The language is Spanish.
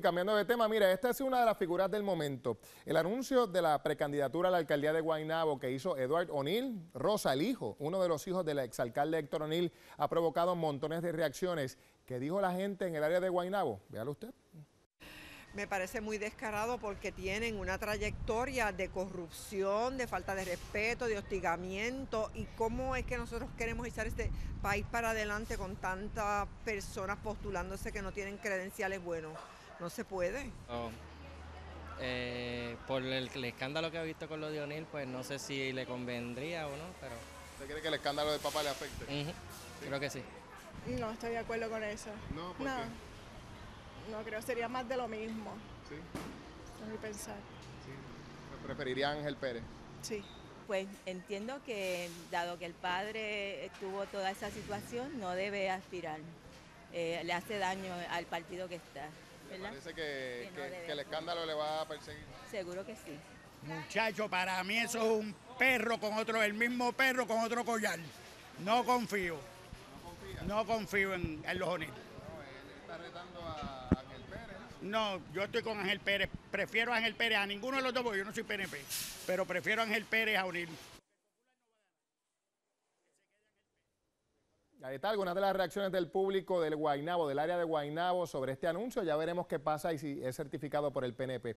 Cambiando de tema, mira, esta es una de las figuras del momento. El anuncio de la precandidatura a la alcaldía de Guaynabo que hizo Edward O'Neill, Rosa, el hijo, uno de los hijos del exalcalde Héctor O'Neill, ha provocado montones de reacciones. ¿Qué dijo la gente en el área de Guaynabo? Véalo usted. Me parece muy descarado porque tienen una trayectoria de corrupción, de falta de respeto, de hostigamiento. ¿Y cómo es que nosotros queremos echar este país para adelante con tantas personas postulándose que no tienen credenciales buenos? No se puede. Por el escándalo que he visto con lo de O'Neill, pues no sé si le convendría o no, pero... ¿Usted cree que el escándalo del papá le afecte? ¿Sí? Creo que sí. No estoy de acuerdo con eso. No, ¿por qué? No creo, sería más de lo mismo. Sí, A mi pensar. sí. ¿Preferiría a Ángel Pérez? Sí. Pues entiendo que, dado que el padre tuvo toda esa situación, no debe aspirar. Le hace daño al partido que está, ¿verdad? Parece Que no que debe. el escándalo le va a perseguir. Seguro que sí. Muchacho, para mí eso es un perro con otro, el mismo perro con otro collar. No confío. No confío en los O'Neill. No, él está retando a Ángel Pérez. No, yo estoy con Ángel Pérez. Prefiero a Ángel Pérez a ninguno de los dos, porque yo no soy PNP. Pero prefiero a Ángel Pérez a O'Neill. Ahí está algunas de las reacciones del público del Guaynabo, del área de Guaynabo, sobre este anuncio. Ya veremos qué pasa y si es certificado por el PNP.